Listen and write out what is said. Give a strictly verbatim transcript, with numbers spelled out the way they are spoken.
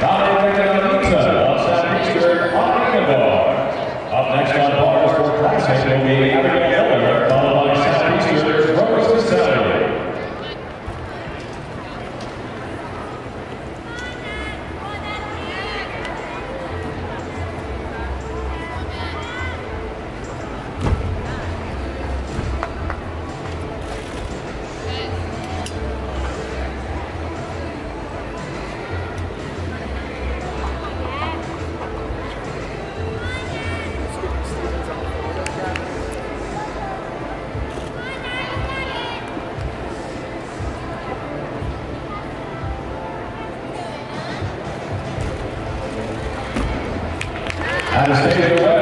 Up next on bars for Classic will be Abigail Miller, followed by Southeastern's Rose Sally. Out of state